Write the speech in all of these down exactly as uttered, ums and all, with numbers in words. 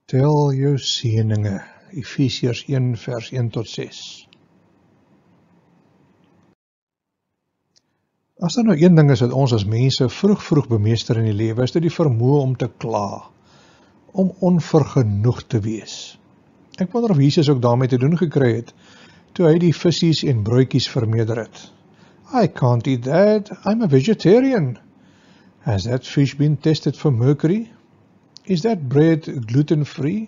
Tel jou seëninge, Efesiërs een vers een tot ses. As daar nou een ding is wat ons as mense vroeg vroeg bemeester in die lewe, is dit die vermoë om te kla, om onvergenoeg te wees. Ek wonder of Jesus ook daarmee te doen gekry het, toe hy die visies en broodjies vermeerder het. I can't eat that, I'm a vegetarian. Has that fish been tested for mercury? Is that bread gluten-free?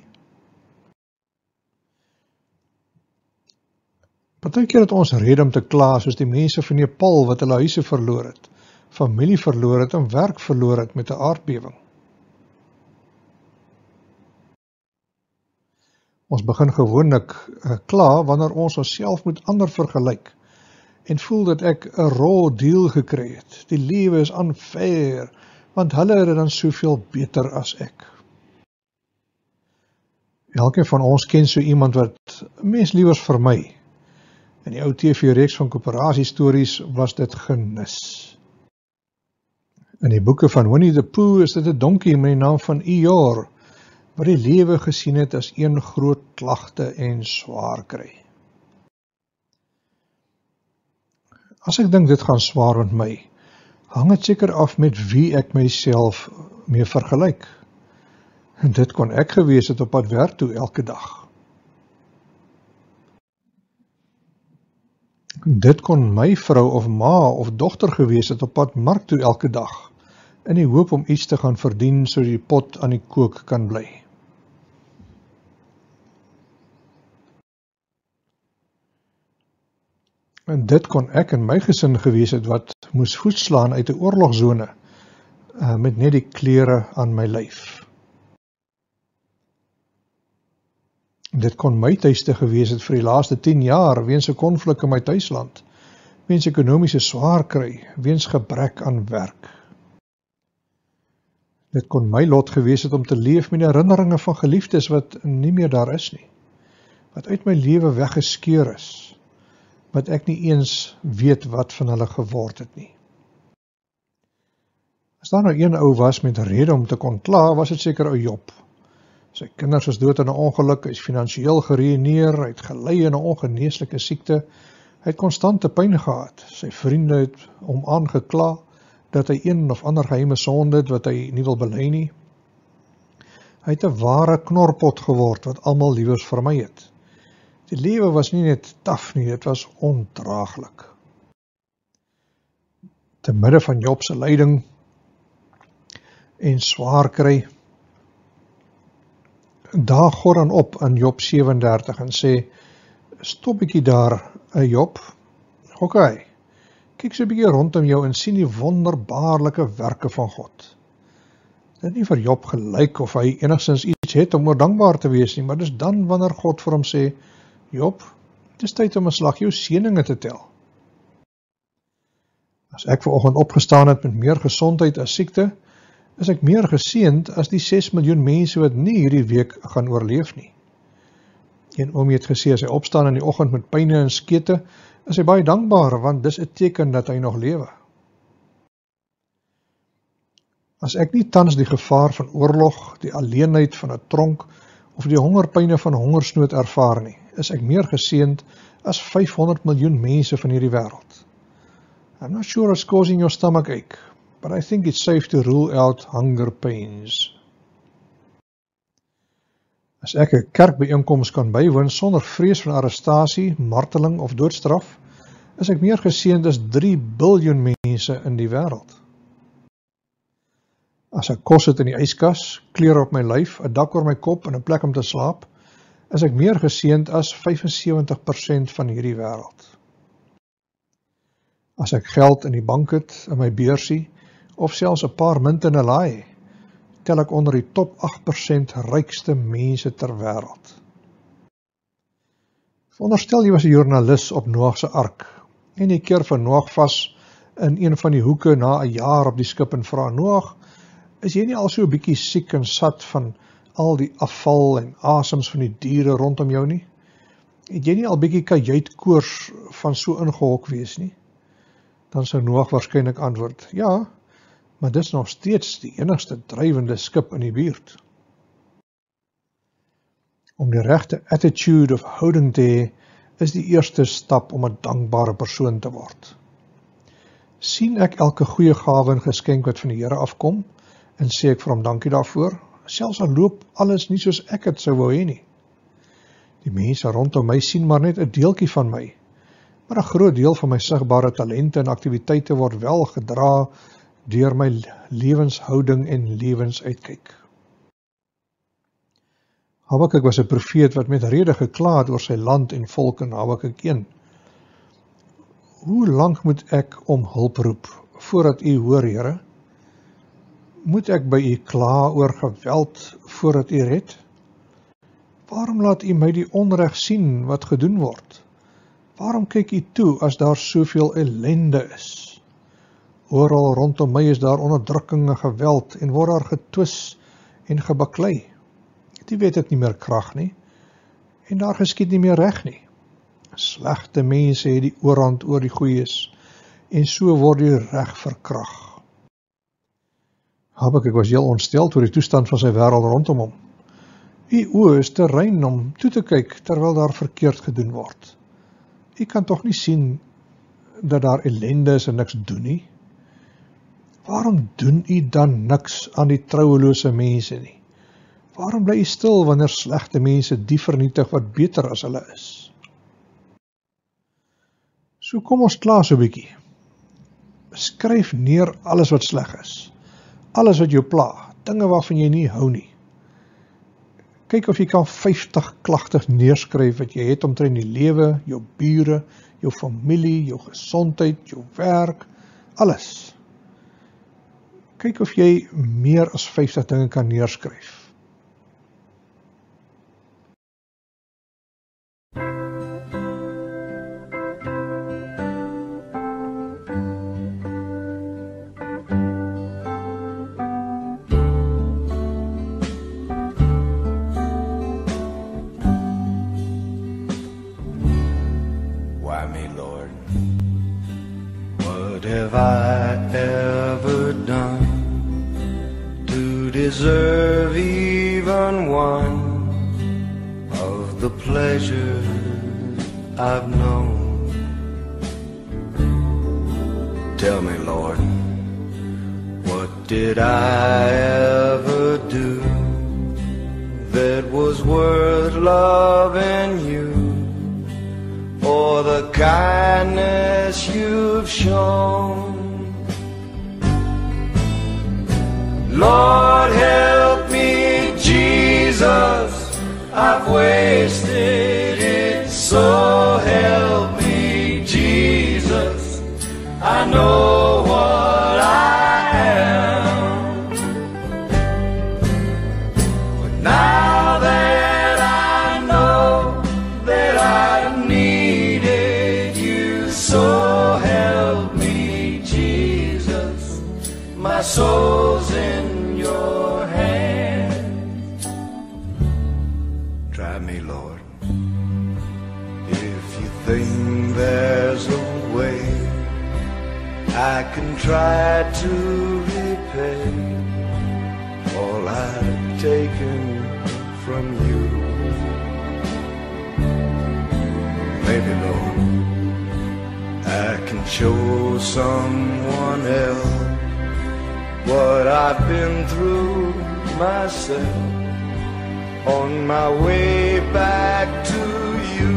Partykeer het ons rede om te kla, soos die mense van Nepal wat hulle huise verloor het, familie verloor het en werk verloor het met 'n aardbewing. Ons begin gewoonlik uh, kla wanneer ons onsself met ander vergelyk en voel dat ek 'n raw deal gekry het. Die lewe is unfair, want hulle het dan soveel beter as ek. Elkeen van ons ken so iemand wat mens liewers vir my. In die ou T V-reeks van koöperasiestories was dit genis. In die boeke van Winnie the Pooh is dit 'n donkie met die naam van Eeyore, wat die lewe gesien het as een groot klagte en swaar kry. As ek dink dit gaan swaar met my, hang het seker af met wie ek myself mee vergelyk. En dit kon ek gewees het op pad werk toe elke dag. Dit kon my vrou of ma of dogter gewees het op pad mark toe elke dag, in die hoop om iets te gaan verdien so die pot aan die kook kan bly. En dit kon ek in my gesin gewees het wat moes voetslaan uit 'n oorlogzone uh, met net die klere aan my lyf. Dit kon my tuiste gewees het vir die laaste tien jaar weens 'n konflik in my tuisland, weens ekonomiese swaar kry, weens gebrek aan werk. Dit kon my lot gewees het om te leef met herinneringe van geliefdes wat nie meer daar is nie, wat uit my lewe weggeskeur is, wat ek nie eens weet wat van hulle geword het nie. As daar nou een ou was met rede om te kon kla, was dit seker ou Job. Sy kinders is dood in 'n ongeluk, hy is finansiëel geruïneer, hy het gelei in 'n ongeneeslike siekte, hy het konstante pyn gehad, sy vriende het hom aangekla, dat hy een of ander geheime sonde het wat hy nie wil bely nie. Hy het 'n ware knorpot geword wat almal liewers vermy het. Die lewe was nie net taaf nie, dit was ondraaglik. Te midde van Job se lyding en swaar kry, daag God dan op in Job sewendertig en sê, stop bietjie daar, Job, ok, kyk so bietjie rondom jou en sien die wonderbaarlike werke van God. Dit nie vir Job gelyk of hy enigstens iets het om oor dankbaar te wees nie, maar dis dan wanneer God vir hom sê, Job, dis tyd om 'n slag jou seëninge te tel. As ek vanoggend opgestaan het met meer gesondheid as siekte, is ek meer geseënd as die ses miljoen mense wat nie hierdie week gaan oorleef nie. Een oomie het gesê, as hy opstaan in die oggend met pyne en skete, is hy baie dankbaar, want dis 'n teken dat hy nog lewe. As ek nie tans die gevaar van oorlog, die alleenheid van 'n tronk, of die hongerpyne van hongersnood ervaar nie, is ek meer geseënd as vyfhonderd miljoen mense van hierdie wêreld. I'm not sure it's causing your stomach ache, but I think it's safe to rule out hunger pains. As ek 'n kerkbyeenkoms kan bywoon sonder vrees van arrestasie, marteling of doodstraf, is ek meer geseënd as drie biljoen mense in die wêreld. As ek kos het in die yskas, klere op my lyf, 'n dak oor my kop en 'n plek om te slaap, is ek meer geseënd as vyfensewentig persent van hierdie wêreld. As ek geld in die bank het, in my beursie, of selfs 'n paar munte in 'n laai, tel ek onder die top agt persent rykste mense ter wêreld. Veronderstel jy was 'n joernalis op Noag se ark, en jy keer vir Noag vas in een van die hoeke na 'n jaar op die skip en vra, Noag, is jy nie al so 'n bietjie siek en sat van al die afval en asems van die diere rondom jou nie? Het jy nie al bietjie kajuitkoors van so ingehok wees nie? Dan sou Noag waarskynlik antwoord, ja, maar dis nog steeds die enigste drywende skip in die buurt. Om die regte attitude of houding te hê, is die eerste stap om 'n dankbare persoon te word. Sien ek elke goeie gawe en geskenk wat van die Here afkom, en sê ek vir hom dankie daarvoor, selfs al loop alles nie soos ek het sou wou hê nie. Die mense rondom my sien maar net 'n deeltjie van my, maar 'n groot deel van my sigbare talente en aktiwiteite word wel gedra deur my lewenshouding en lewensuitkyk. Habakuk was 'n profeet wat met rede gekla het oor sy land en volk in Habakuk een. Hoe lank moet ek om hulp roep, voordat u hoor, Here? Moet ek by u kla oor geweld, voordat u red? Waarom laat u my die onreg sien wat gedoen word? Waarom kyk u toe as daar soveel ellende is? Oral rondom my is daar onderdrukking en geweld en word daar getwis en gebaklei. Die weet ek nie meer krag nie, en daar geskied nie meer reg nie. Slegte mense het die oorhand oor die goeies, en so word die reg verkrag. Habakuk was heel ontstel oor die toestand van sy wêreld rondom hom. U oë is te rein om toe te kyk terwyl daar verkeerd gedoen word. U kan tog nie sien dat daar ellende is en niks doen nie? Waarom doen u dan niks aan die trouelose mense nie? Waarom bly u stil wanneer slegte mense die vernietig wat beter as hulle is? So kom ons klaar so 'n bietjie. Skryf neer alles wat sleg is. Alles wat jou pla, dinge waarvan jy nie hou nie. Kyk of jy kan vyftig klagtes neerskryf wat jy het omtrent die lewe, jou bure, jou familie, jou gesondheid, jou werk, alles. Kyk of jy meer as vyftig dinge kan neerskryf. Have I ever done to deserve even one of the pleasures I've known? Tell me, Lord, what did I ever do that was worth loving you? For the kindness you've shown. Lord, help me, Jesus, I've wasted it, so help me, Jesus, I know what I am. But now that I know that I need so help me, Jesus, my soul's in your hands. Try me, Lord, if you think there's a way I can try to repay all I've taken from you. Maybe, Lord, I can show someone else what I've been through myself on my way back to you.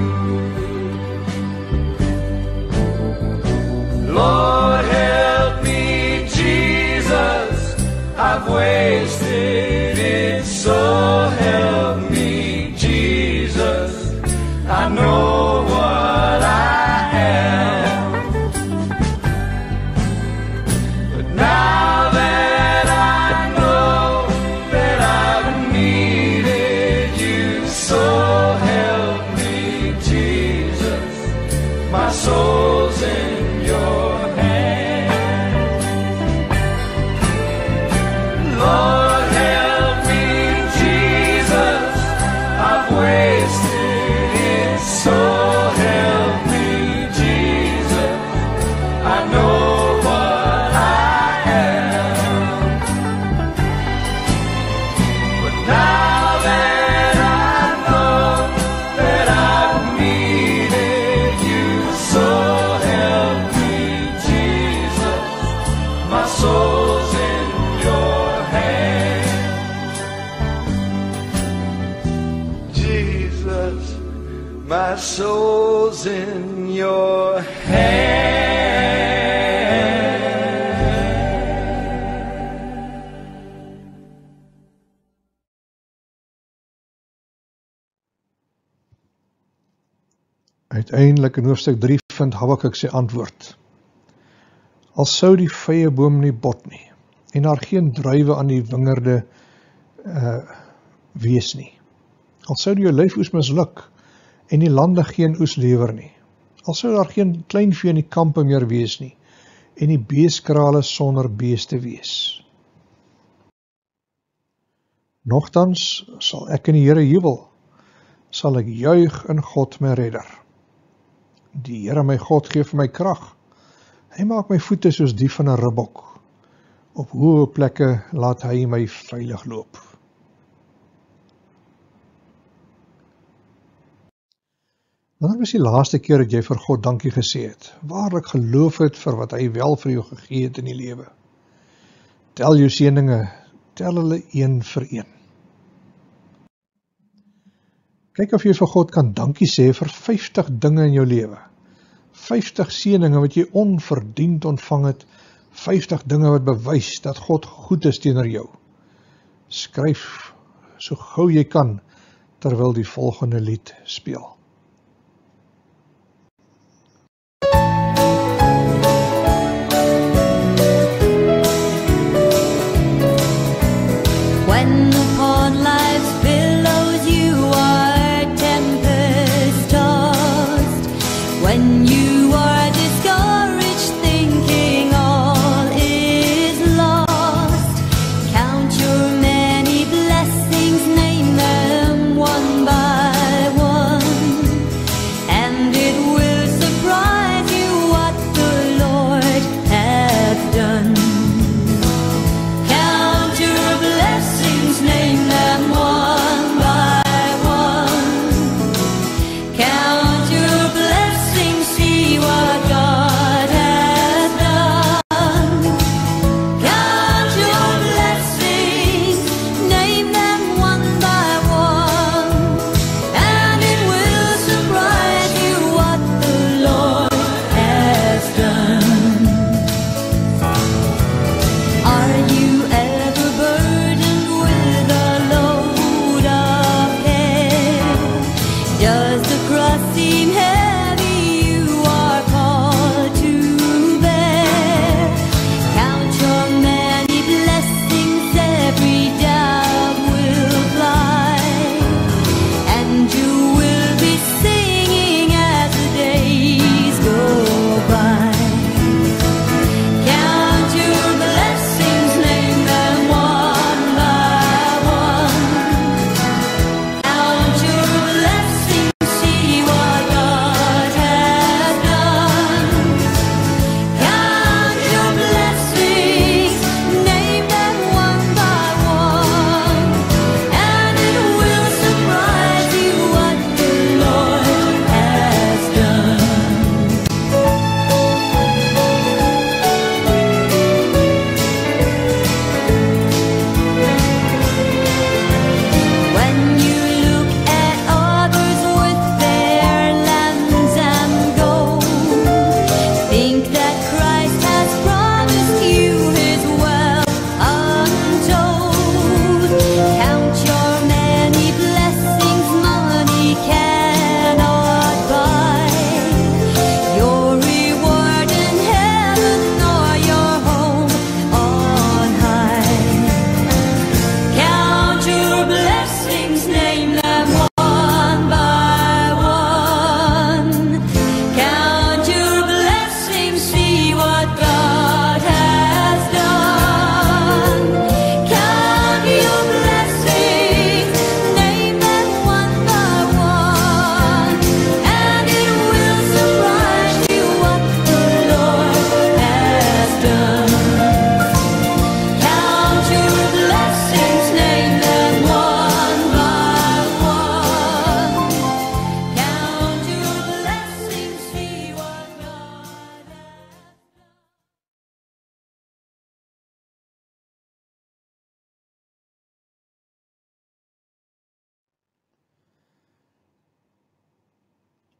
Lord, help me, Jesus, I've wasted it, so help me, Jesus, I know what I am. Now that I know that I've needed you, so help me, Jesus, my soul's in your hands. Lord, help me, My soul's in your hand. Uiteindelik in hoofstuk drie vind Habakuk sy antwoord. Al sou die vyeboom nie bot nie, en daar geen druiwe aan die wingerde uh, wees nie. Al sou die olyfoes misluk, en die lande geen oes lewer nie. Al sou daar geen kleinvee in die kampe meer wees nie, en die beeskrale sonder beeste wees. Nogtans sal ek in die Here jubel, sal ek juig in God my redder. Die Here my God gee vir my krag. Hy maak my voete soos die van 'n ribbok. Op hoë plekke laat hy my veilig loop. Wanneer was die laaste keer dat jy vir God dankie gesê het, waarlik geloof het vir wat hy wel vir jou gegee het in die lewe? Tel jou seëninge, tel hulle een vir een. Kyk of jy vir God kan dankie sê vir vyftig dinge in jou lewe. vyftig seëninge wat jy onverdiend ontvang het, vyftig dinge wat bewys dat God goed is teenoor jou. Skryf so gou jy kan, terwyl die volgende lied speel. When upon life's billows you are tempest-tossed, when you are discouraged thinking all is lost, count your many blessings, name them one by one.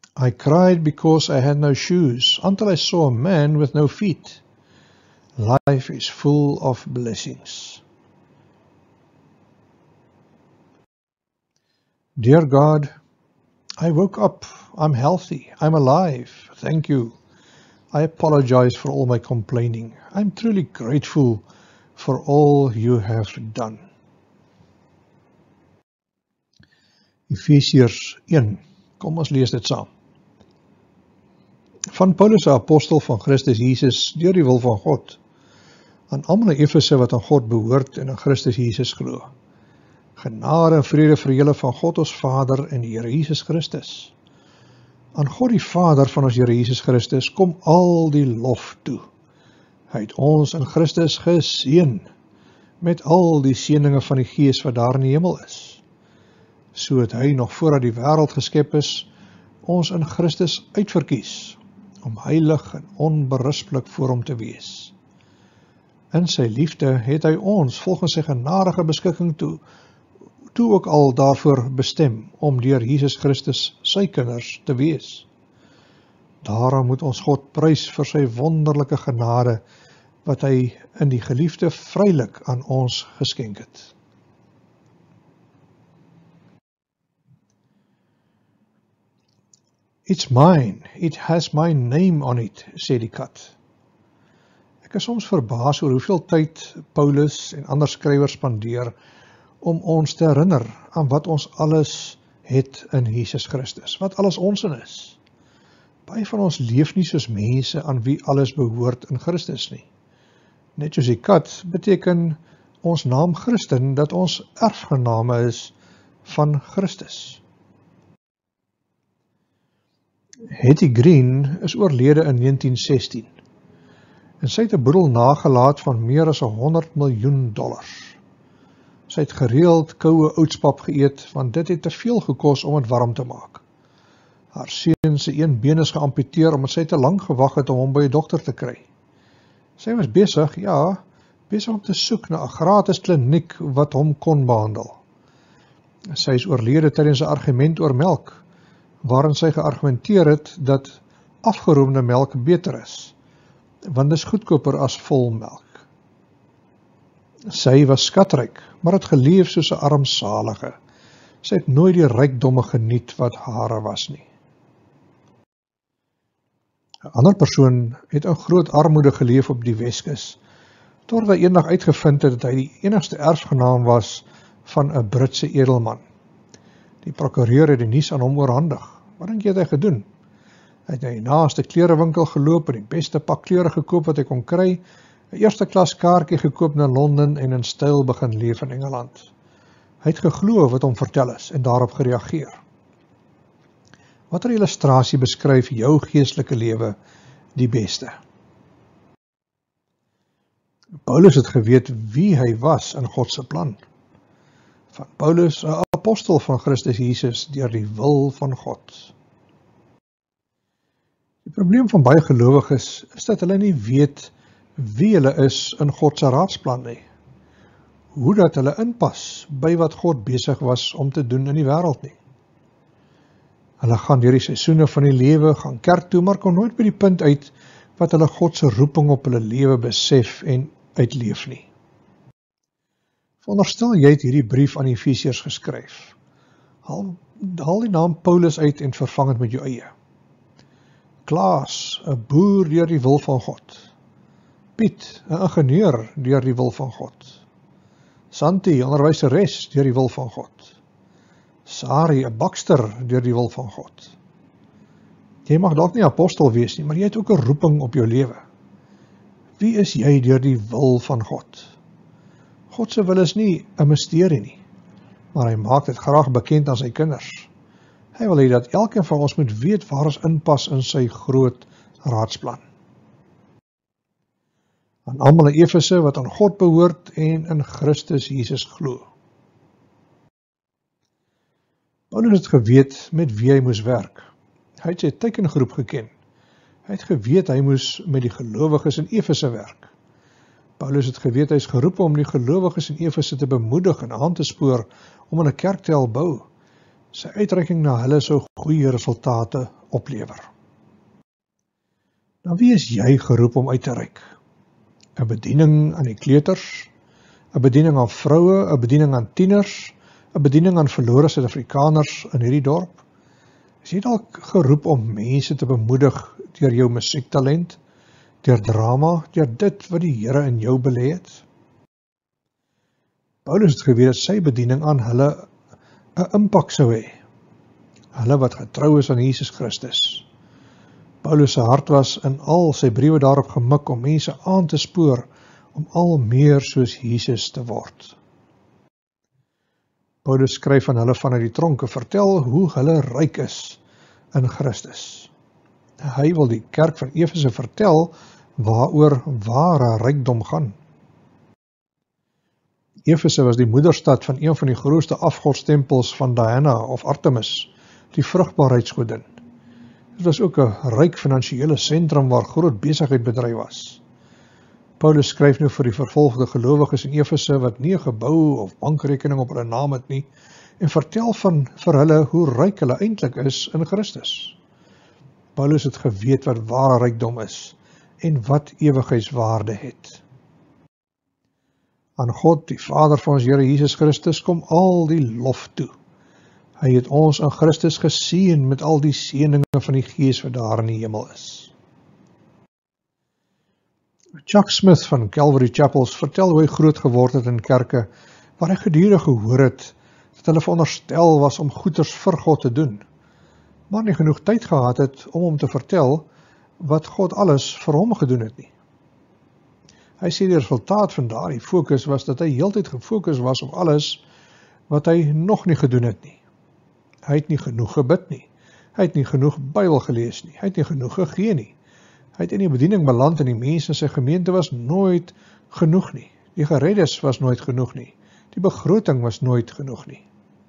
I cried because I had no shoes, until I saw a man with no feet. Life is full of blessings. Dear God, I woke up, I'm healthy, I'm alive, thank you. I apologize for all my complaining. I'm truly grateful for all you have done. Efesiërs een, kom ons lees dit saam. Van Paulus, 'n apostel van Christus Jesus, deur die wil van God, aan almal in Efese wat aan God behoort en aan Christus Jesus glo. Genade en vrede vir julle van God ons Vader en die Here Jesus Christus. Aan God die Vader van ons Here Jesus Christus kom al die lof toe. Hy het ons in Christus geseën met al die seëninge van die Gees wat daar in die hemel is. So het hy nog voordat die wêreld geskep is, ons in Christus uitverkies, om heilig en onberispelik voor hom te wees. In sy liefde het hy ons volgens sy genadige beskikking toe, toe ook al daarvoor bestem, om deur Jesus Christus sy kinders te wees. Daarom moet ons God prys vir sy wonderlike genade, wat hy in die geliefde vrylik aan ons geskenk het. It's mine, it has my name on it, sê die kat. Ek is soms verbaas oor hoeveel tyd Paulus en ander skrywers spandeer om ons te herinner aan wat ons alles het in Jesus Christus, wat alles ons in is. Baie van ons leef nie soos mense aan wie alles behoort in Christus nie. Net soos die kat beteken ons naam Christen dat ons erfgename is van Christus. Hetty Green is oorlede in negentien sestien en sy het 'n boedel nagelaat van meer as honderd miljoen dollars. Sy het gereeld koue oudspap geëet, want dit het te veel gekos om het warm te maak. Haar seun se een been is geamputeer omdat sy te lank gewag het om hom by 'n dokter te kry. Sy was besig, ja, besig om te soek na 'n gratis kliniek wat hom kon behandel. Sy is oorlede tydens 'n argument oor melk, waarin sy geargumenteer het dat afgeroomde melk beter is, want dit is goedkoper as vol melk. Sy was skatryk, maar het geleef soos 'n armsalige. Sy het nooit die rykdomme geniet wat hare was nie. 'n Ander persoon het in groot armoede geleef op die Weskus, totdat hy eendag uitgevind het dat hy die enigste erfgenaam was van 'n Britse edelman. Die prokureur het die nuus aan hom oorhandig. Wat dink jy het hy gedoen? Hy het na die naaste klerewinkel geloop en die beste pak klere gekoop wat hy kon kry, 'n eerste klas kaartjie gekoop na Londen en in styl begin leef in Engeland. Hy het geglo wat hom vertel is en daarop gereageer. Watter illustrasie beskryf jou geestelike lewe die beste? Paulus het geweet wie hy was in God se plan. Van Paulus, 'n apostel van Christus Jesus, deur die wil van God. Die probleem van baie gelowiges is dat hulle nie weet wie hulle is in God se raadsplan nie. Hoe dat hulle inpas by wat God besig was om te doen in die wêreld nie. Hulle gaan deur die seisoene van die lewe, gaan kerk toe, maar kom nooit by die punt uit wat hulle God se roeping op hulle lewe besef en uitleef nie. Veronderstel jy het hierdie brief aan die Efesiërs geskryf. Haal, haal die naam Paulus uit en vervang het met jou eie. Klaas, 'n boer deur die wil van God. Piet, 'n ingenieur deur die wil van God. Santi, onderwyseres deur die wil van God. Sari, 'n bakster deur die wil van God. Jy mag dalk nie apostel wees nie, maar jy het ook 'n roeping op jou lewe. Wie is jy deur die wil van God? God se wil is nie 'n misterie nie, maar hy maak dit graag bekend aan sy kinders. Hy wil hê dat elkeen van ons moet weet waar ons inpas in sy groot raadsplan. Aan almal in Efese wat aan God behoort en in Christus Jesus glo. Paulus het geweet met wie hy moes werk. Hy het sy teikengroep geken. Hy het geweet hy moes met die gelowiges in Efese werk. Paulus het geweet hy is geroep om die gelowiges in Efese te bemoedig en aan te spoor om in 'n kerk te help bou. Sy uitreiking na hulle sou goeie resultate oplewer. Nou wie is jy geroep om uit te reik? 'n Bediening aan die kleuters, 'n bediening aan vroue, 'n bediening aan tieners, 'n bediening aan verlore Suid-Afrikaners in hierdie dorp? Is jy dalk geroep om mense te bemoedig deur jou musiektalent, deur drama, deur dit wat die Here in jou belê het? Paulus het geweet dat sy bediening aan hulle 'n impak sou hê. Hulle wat getrou is aan Jesus Christus. Paulus se hart was in al sy briewe daarop gemik om mense aan te spoor om al meer soos Jesus te word. Paulus skryf aan hulle vanuit die tronke, vertel hoe hulle ryk is in Christus. Hy wil die kerk van Efese vertel waaroor ware rykdom gaan. Efese was die moederstad van een van die grootste afgodstempels van Diana of Artemis, die vrugbaarheidsgodin. Dit was ook 'n ryk finansiële sentrum waar groot besigheid bedryf was. Paulus skryf nou vir die vervolgde gelowiges in Efese wat nie 'n gebou of bankrekening op hulle naam het nie, en vertel van vir hulle hoe ryk hulle eintlik is in Christus. Paulus het geweet wat ware rykdom is en wat ewigheidswaarde het. Aan God, die Vader van ons Here Jesus Christus, kom al die lof toe. Hy het ons in Christus geseën met al die seëninge van die Gees wat daar in die hemel is. Chuck Smith van Calvary Chapels vertel hoe hy groot geword het in kerke, waar hy gedurig gehoor het dat hulle veronderstel was om goeders vir God te doen, maar nie genoeg tyd gehad het om hom te vertel wat God alles vir hom gedoen het nie. Hy sê die resultaat van daardie fokus was dat hy heeltyd gefokus was op alles wat hy nog nie gedoen het nie. Hy het nie genoeg gebid nie. Hy het nie genoeg Bybel gelees nie. Hy het nie genoeg gegee nie. Hy het in die bediening beland en die mense in sy gemeente was nooit genoeg nie. Die gereddes was nooit genoeg nie. Die begroting was nooit genoeg nie.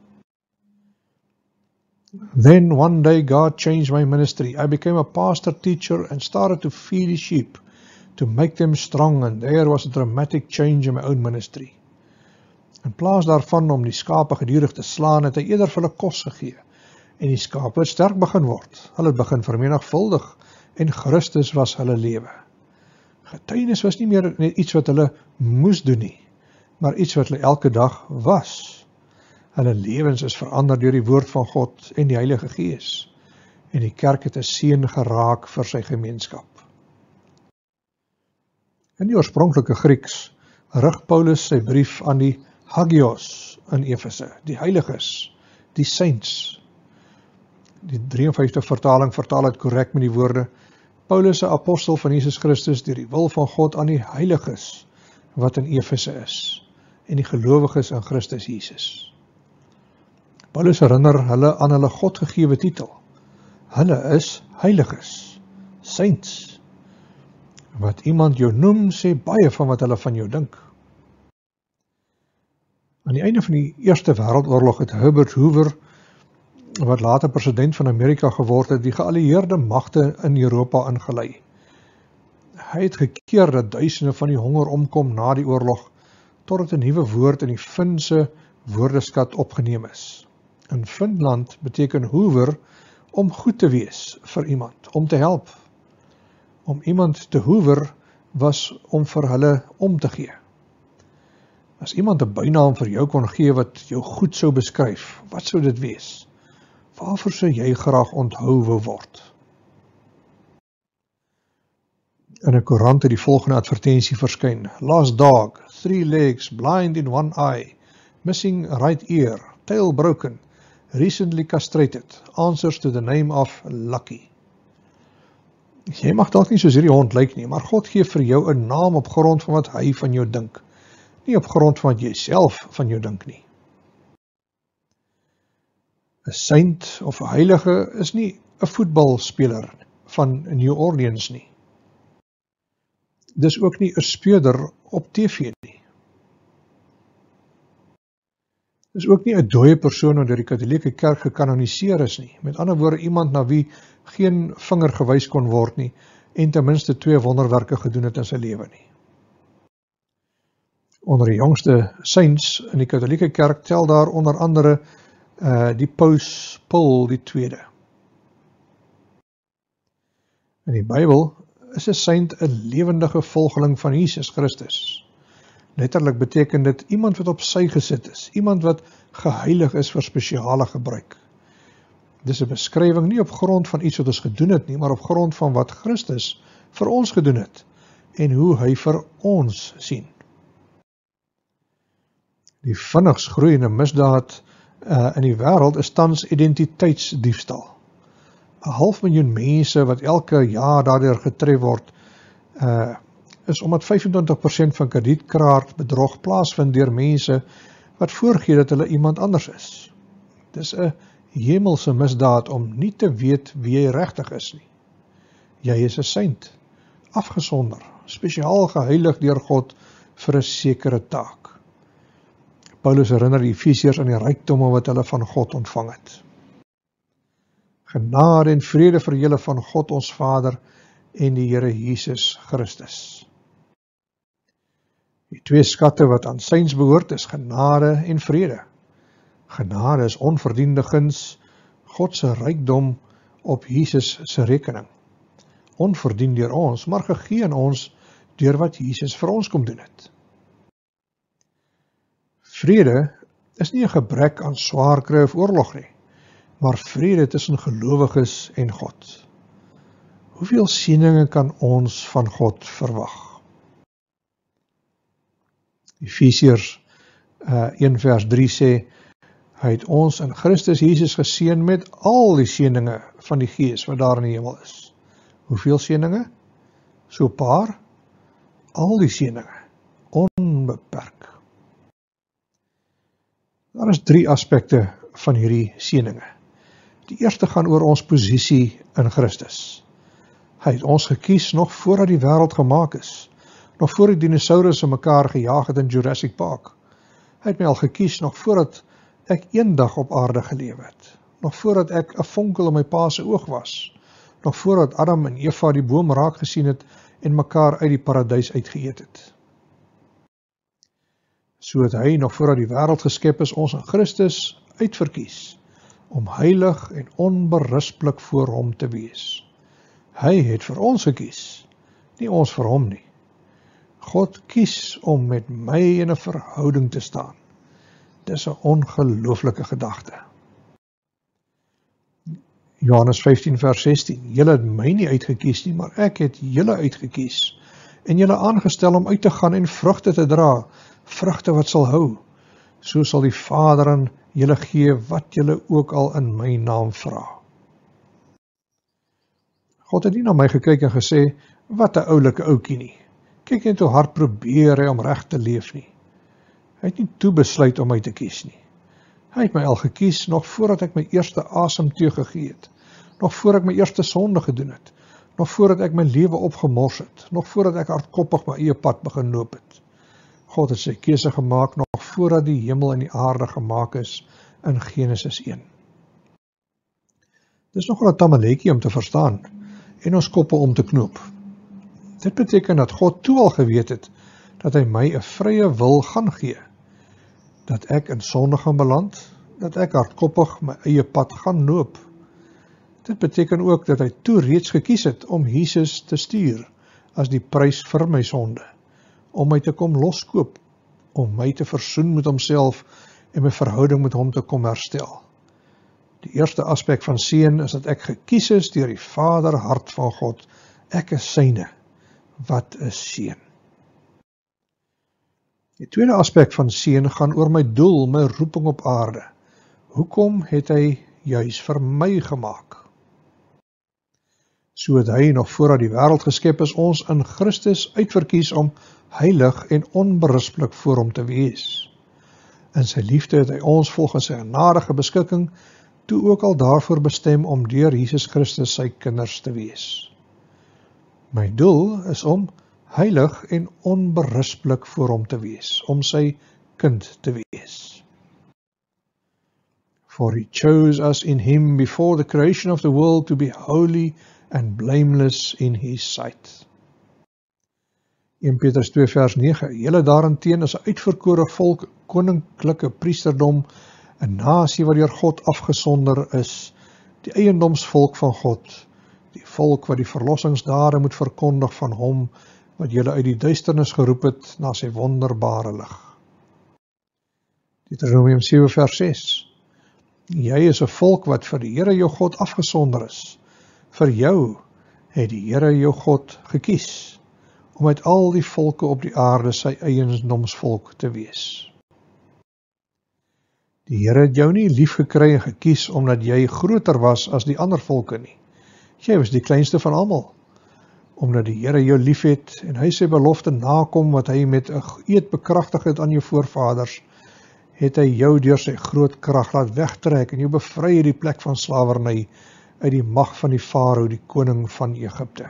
Then one day God changed my ministry. I became a pastor teacher and started to feed the sheep, to make them strong, and there was a dramatic change in my own ministry. In plaas daarvan om die skape gedurig te slaan, het hy eerder vir hulle kos gegee, en die skape het sterk begin word. Hulle het begin vermenigvuldig, en Christus was hulle lewe. Getuienis was nie meer net iets wat hulle moes doen nie, maar iets wat hulle elke dag was. Hulle lewens is verander deur die woord van God en die Heilige Gees, en die kerk het 'n seën geraak vir sy gemeenskap. In die oorspronklike Grieks rig Paulus sy brief aan die Hagios in Efese, die heiliges, die saints. Die drieënvyftig vertaling vertaal het korrek met die woorde: Paulus, 'n apostel van Jesus Christus, deur die wil van God aan die heiliges wat in Efese is, en die gelowiges in Christus Jesus. Paulus herinner hulle aan hulle God gegewe titel. Hulle is heiliges, saints. Wat iemand jou noem, sê baie van wat hulle van jou dink. Aan die einde van die Eerste Wêreldoorlog het Herbert Hoover, wat later president van Amerika geword het, die geallieerde magte in Europa ingelei. Hy het gekeer dat duisende van die honger omkom na die oorlog, totdat 'n nuwe woord in die Finse woordeskat opgeneem is. In Finland beteken Hoover om goed te wees vir iemand, om te help. Om iemand te hoover was om vir hulle om te gee. As iemand 'n bynaam vir jou kon gee wat jou goed sou beskryf, wat sou dit wees? Waarvoor sou jy graag onthou wou word? In 'n koerant het die volgende advertensie verskyn: Lost dog, three legs, blind in one eye, missing right ear, tail broken, recently castrated, answers to the name of Lucky. Jy mag dalk nie soos hierdie hond lyk nie, maar God gee vir jou 'n naam op grond van wat hy van jou dink, nie op grond van wat jy self van jou dink nie. 'n Saint of 'n heilige is nie 'n voetbalspeler van New Orleans nie. Dis ook nie 'n speurder op T V nie. Dis ook nie 'n dooie persoon wat deur die Katolieke Kerk gekanoniseer is nie. Met ander woorde, iemand na wie geen vinger gewys kon word nie en ten minste twee wonderwerke gedoen het in sy lewe nie. Onder die jongste saints in die Katolieke Kerk tel daar onder andere uh, die Paus Paul die tweede. In die Bybel is 'n saint 'n lewendige volgeling van Jesus Christus. Letterlik beteken dit iemand wat op sy gesit is, iemand wat geheilig is vir spesiale gebruik. Dis 'n beskrywing nie op grond van iets wat ons gedoen het nie, maar op grond van wat Christus vir ons gedoen het en hoe hy vir ons sien. Die vinnigst groeiende misdaad uh, in die wêreld is tans identiteitsdiefstal. 'n half miljoen mense wat elke jaar daardeur getref word, uh, is omdat vyf en twintig persent van kredietkaartbedrog plaasvind deur mense wat voorgee dat hulle iemand anders is. Dis 'n hemelse misdaad om nie te weet wie jy regtig is nie. Jy is 'n saint, afgesonder, spesiaal geheilig deur God vir 'n sekere taak. Paulus herinner die Efesiërs aan die rykdomme wat hulle van God ontvang het. Genade en vrede vir julle van God ons Vader en die Here Jesus Christus. Die twee skatte wat aan saints behoort is genade en vrede. Genade is onverdiende guns, God se rykdom op Jesus se rekening. Onverdien deur ons, maar gegee aan ons deur wat Jesus vir ons kom doen het. Vrede is nie 'n gebrek aan swaar kry of oorlog nie, maar vrede tussen gelowiges en God. Hoeveel seëninge kan ons van God verwag? Efesiërs uh, een vers drie sê, hy het ons in Christus Jesus geseën met al die seëninge van die Gees wat daar in die hemel is. Hoeveel seëninge? So 'n paar? Al die seëninge, onbeperk. Daar is drie aspekte van hierdie seëninge. Die eerste gaan oor ons posisie in Christus. Hy het ons gekies nog voordat die wêreld gemaak is, nog voor die dinosourusse mekaar gejaag het in Jurassic Park. Hy het my al gekies nog voordat ek eendag op aarde gelewe het, nog voordat ek 'n vonkel in my pa se oog was, nog voordat Adam en Eva die boom raak gesien het en mekaar uit die paradys uitgeëet het. So het hy nog voordat die wêreld geskep is ons in Christus uitverkies om heilig en onberispelik voor hom te wees. Hy het vir ons gekies, nie ons vir hom nie. God kies om met my in 'n verhouding te staan. Dis 'n ongelooflike gedagte. Johannes vyftien vers sestien, julle het my nie uitgekies nie, maar ek het julle uitgekies en julle aangestel om uit te gaan en vrugte te dra, vrugte wat sal hou. So sal die Vader aan julle gee wat julle ook al in my naam vra. God het nie na my gekyk en gesê, wat 'n oulike oukie nie. Kyk net hoe hard probeer hy om reg te leef nie. Hy het nie toe besluit om my te kies nie. Hy het my al gekies nog voordat ek my eerste asemteug gegee het, nog voordat ek my eerste sonde gedoen het, nog voordat ek my lewe opgemors het, nog voordat ek hardkoppig my eie pad begin loop het. God het sy keuse gemaak nog voordat die hemel en die aarde gemaak is in Genesis een. Dis nogal 'n tamaletjie om te verstaan en ons koppe om te knoop. Dit beteken dat God toe al geweet het dat hy my 'n vrye wil gaan gee, dat ek in sonde gaan beland, dat ek hardkoppig my eie pad gaan loop. Dit beteken ook dat hy toe reeds gekies het om Jesus te stuur as die prys vir my sonde, om my te kom loskoop, om my te versoen met homself en my verhouding met hom te kom herstel. Die eerste aspek van seën is dat ek gekies is deur die Vader hart van God. Ek is syne. Wat is seën? Die tweede aspek van seën gaan oor my doel, my roeping op aarde. Hoekom het hy juis vir my gemaak? So het hy nog voordat die wêreld geskep is ons in Christus uitverkies om heilig en onberispelik voor hom te wees. In sy liefde het hy ons volgens sy genadige beskikking toe ook al daarvoor bestem om deur Jesus Christus sy kinders te wees. My doel is om heilig en onberispelik voor hom te wees, om sy kind te wees. For he chose us in him before the creation of the world to be holy and blameless in his sight. Eerste Petrus twee vers nege, julle daarenteen is 'n uitverkore volk, koninklike priesterdom, 'n nasie wat deur God afgesonder is, die eiendomsvolk van God, die volk wat die verlossingsdade moet verkondig van hom, wat julle uit die duisternis geroep het na sy wonderbare lig. Deuteronomium sewe vers ses. Jy is 'n volk wat vir die Here jou God afgesonder is. Vir jou het die Here jou God gekies, om uit al die volke op die aarde sy eiendomsvolk te wees. Die Here het jou nie lief gekry en gekies omdat jy groter was as die ander volke nie. Jy was die kleinste van almal. Omdat die Here jou lief het en hy sy belofte nakom wat hy met 'n eed bekragtig het aan jou voorvaders, het hy jou deur sy groot krag laat wegtrek en jou bevry uit die plek van slawerny uit die mag van die Farao, die koning van Egipte.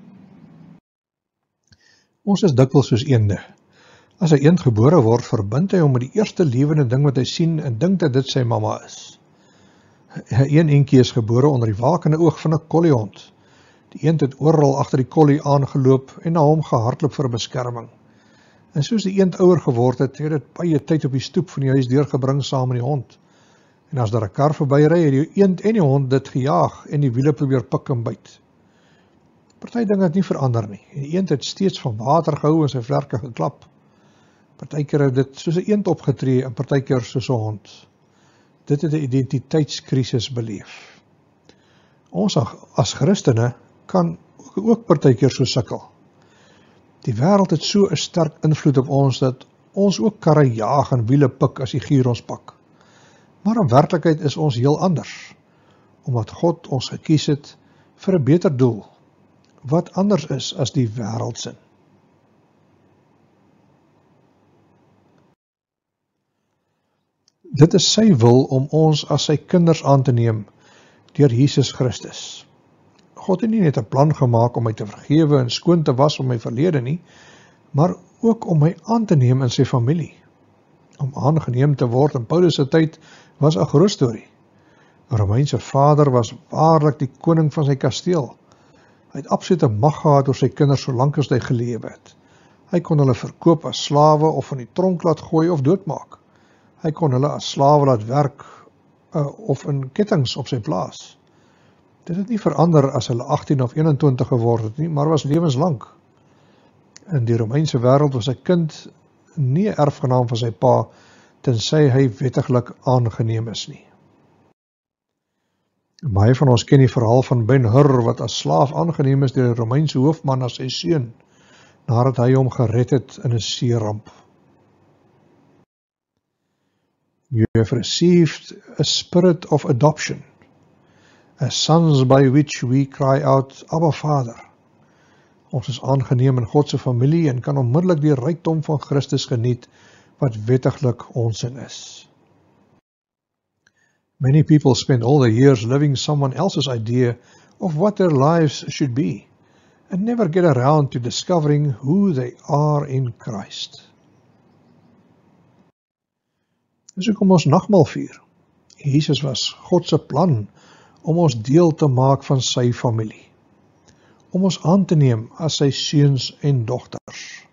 Ons is dikwels soos eende. As 'n eend gebore word, verbind hy hom met die eerste lewende ding wat hy sien en dink dat dit sy mamma is. Een eendjie is gebore onder die wakende oog van 'n kolliehond. Die eend het oral agter die kollie aangeloop en na hom gehardloop vir beskerming. En soos die eend ouer geword het, het dit baie tyd op die stoep van die huis deurgebring saam met die hond. En as daar 'n kar verbyry, het die eend en die hond dit gejaag en die wiele probeer pik en byt. Party dinge het nie verander nie. En die eend het steeds van water gehou en sy vlerke geklap. Partykeer het dit soos 'n eend opgetree en partykeer soos 'n hond. Dit het 'n identiteitskrisis beleef. Ons as Christene kan ook partykeer so sukkel. Die wêreld het so 'n sterk invloed op ons dat ons ook karre jaag en wiele pik as die gier ons pak. Maar in werklikheid is ons heel anders, omdat God ons gekies het vir 'n beter doel, wat anders is as die wêreldsin. Dit is sy wil om ons as sy kinders aan te neem deur Jesus Christus. God het nie net 'n plan gemaak om my te vergewe en skoon te was om my verlede nie, maar ook om my aan te neem in sy familie. Om aangeneem te word in Paulus se tyd was 'n groot storie. 'n Romeinse vader was waarlik die koning van sy kasteel. Hy het absolute mag gehad oor sy kinders solank as hy geleef het. Hy kon hulle verkoop as slawe of van die tronk laat gooi of doodmaak. Hy kon hulle as slawe laat werk uh, of in kettinge op sy plaas. Dit het nie verander as hulle agttien of eenentwintig geword het nie, maar was lewenslank. In die Romeinse wêreld was 'n kind nie 'n erfgenaam van sy pa, tensy hy wettiglik aangeneem is nie. Baie van ons ken die verhaal van Ben-Hur wat as slaaf aangeneem is deur die Romeinse hoofman as sy seun, nadat hy hom gered het in 'n seeramp. You have received a spirit of adoption, as sons by which we cry out, Abba Vader. Ons is aangeneem in God se familie en kan onmiddellik die rykdom van Christus geniet, wat wettiglik onsin is. Many people spend all their years living someone else's idea of what their lives should be, and never get around to discovering who they are in Christ. Dis hoekom ons nagmaal vier. Jesus was God se plan om ons deel te maak van sy familie, om ons aan te neem as sy seuns en dogters.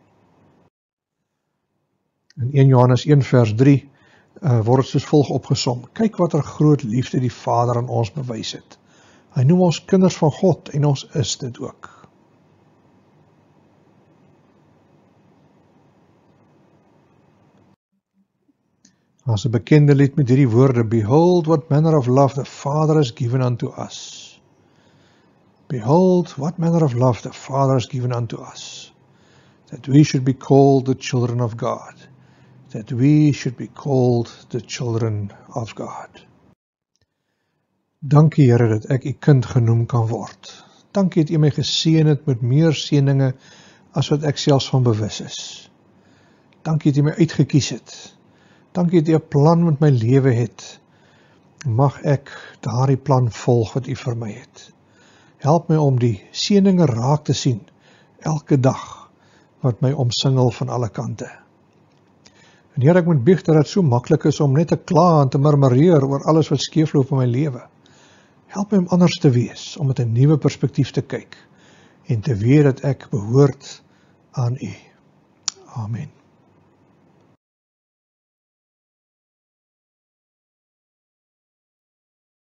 In eerste Johannes een vers drie uh, word het soos volg opgesom. Kyk wat 'n groot liefde die Vader aan ons bewys het. Hy noem ons kinders van God en ons is dit ook. As 'n bekende lied met hierdie woorde, Behold what manner of love the Father has given unto us. Behold what manner of love the Father has given unto us, that we should be called the children of God, that we should be called the children of God. Dankie Here dat ek u kind genoem kan word. Dankie dat u my geseën het met meer seëninge as wat ek selfs van bewus is. Dankie dat u my uitgekies het. Dankie dat u 'n plan met my lewe het. Mag ek daardie plan volg wat u vir my het. Help my om die seëninge raak te sien, elke dag, wat my omsingel van alle kante. En Here, ek moet bieg dat dit so maklik is om net te kla en te murmureer oor alles wat skeefloop in my lewe. Help my om anders te wees, om met 'n nuwe perspektief te kyk, en te weet dat ek behoort aan u. Amen.